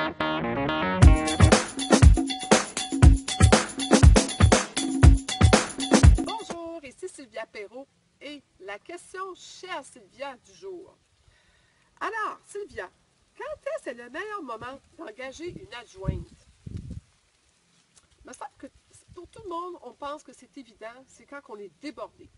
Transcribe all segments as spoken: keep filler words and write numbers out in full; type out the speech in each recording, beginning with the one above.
Bonjour, ici Sylvia Perrault et la question chère Sylvia du jour. Alors, Sylvia, quand est-ce le meilleur moment d'engager une adjointe? Il me semble que pour tout le monde, on pense que c'est évident, c'est quand on est débordé.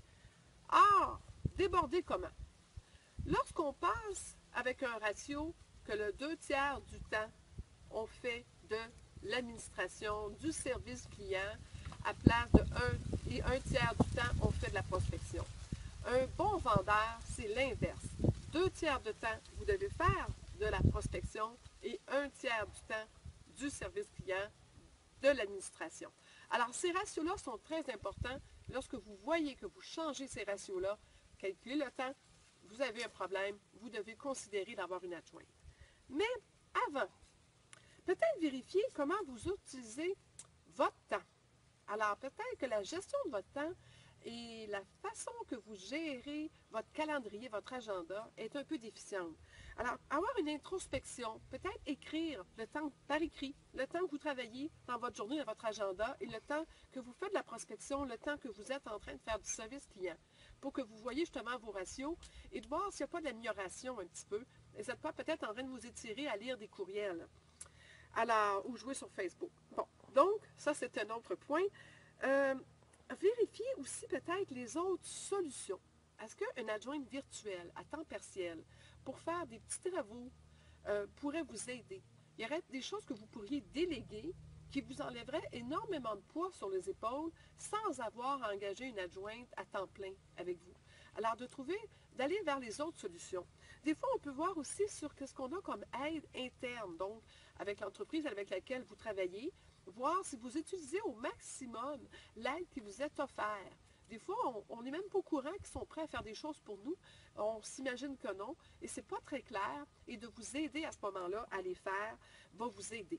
Or, débordé comment? Lorsqu'on passe avec un ratio que le deux tiers du temps, on fait de l'administration, du service client, à place de un et un tiers du temps, on fait de la prospection. Un bon vendeur, c'est l'inverse. Deux tiers de temps, vous devez faire de la prospection et un tiers du temps du service client, de l'administration. Alors, ces ratios-là sont très importants. Lorsque vous voyez que vous changez ces ratios-là, calculez le temps, vous avez un problème, vous devez considérer d'avoir une adjointe. Mais avant, peut-être vérifier comment vous utilisez votre temps. Alors, peut-être que la gestion de votre temps et la façon que vous gérez votre calendrier, votre agenda est un peu déficiente. Alors, avoir une introspection, peut-être écrire le temps par écrit, le temps que vous travaillez dans votre journée, dans votre agenda, et le temps que vous faites de la prospection, le temps que vous êtes en train de faire du service client, pour que vous voyez justement vos ratios et de voir s'il n'y a pas d'amélioration un petit peu. Et vous n'êtes pas peut-être en train de vous étirer à lire des courriels. Alors, ou jouer sur Facebook. Bon, donc, ça c'est un autre point. Euh, vérifiez aussi peut-être les autres solutions. Est-ce qu'une adjointe virtuelle à temps partiel pour faire des petits travaux euh, pourrait vous aider? Il y aurait des choses que vous pourriez déléguer qui vous enlèveraient énormément de poids sur les épaules sans avoir à engager une adjointe à temps plein avec vous. Alors, de trouver, d'aller vers les autres solutions. Des fois, on peut voir aussi sur ce qu'on a comme aide interne, donc avec l'entreprise avec laquelle vous travaillez, voir si vous utilisez au maximum l'aide qui vous est offerte. Des fois, on n'est même pas au courant qu'ils sont prêts à faire des choses pour nous. On s'imagine que non, et ce n'est pas très clair. Et de vous aider à ce moment-là à les faire va vous aider.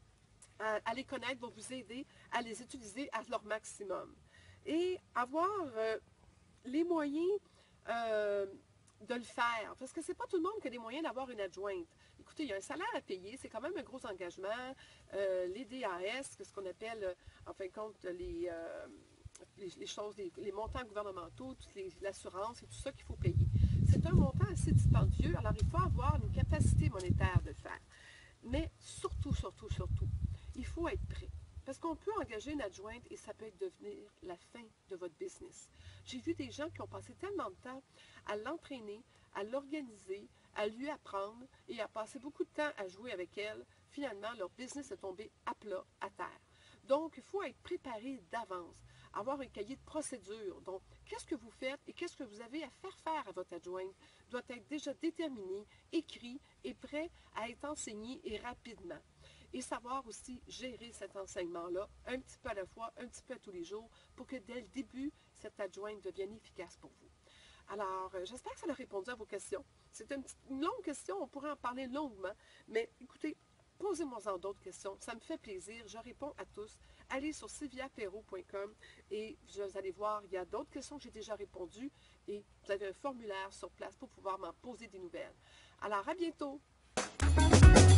À, à les connaître va vous aider à les utiliser à leur maximum. Et avoir euh, les moyens euh, de le faire. Parce que ce n'est pas tout le monde qui a les moyens d'avoir une adjointe. Écoutez, il y a un salaire à payer, c'est quand même un gros engagement. Euh, les D A S, ce qu'on appelle, en fin de compte, les... Euh, Les, les choses, les, les montants gouvernementaux, l'assurance et tout ça qu'il faut payer. C'est un montant assez dispendieux, alors il faut avoir une capacité monétaire de le faire. Mais surtout, surtout, surtout, il faut être prêt. Parce qu'on peut engager une adjointe et ça peut être devenir la fin de votre business. J'ai vu des gens qui ont passé tellement de temps à l'entraîner, à l'organiser, à lui apprendre et à passer beaucoup de temps à jouer avec elle. Finalement, leur business est tombé à plat, à terre. Donc, il faut être préparé d'avance. Avoir un cahier de procédure. Donc, qu'est-ce que vous faites et qu'est-ce que vous avez à faire faire à votre adjointe doit être déjà déterminé, écrit et prêt à être enseigné et rapidement. Et savoir aussi gérer cet enseignement-là, un petit peu à la fois, un petit peu à tous les jours, pour que dès le début, cette adjointe devienne efficace pour vous. Alors, euh, j'espère que ça a répondu à vos questions. C'est une, une longue question, on pourrait en parler longuement, mais écoutez, posez-moi-en d'autres questions. Ça me fait plaisir. Je réponds à tous. Allez sur sylvia perrault point com et vous allez voir, il y a d'autres questions que j'ai déjà répondues et vous avez un formulaire sur place pour pouvoir m'en poser des nouvelles. Alors, à bientôt!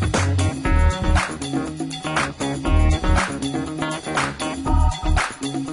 Thank you.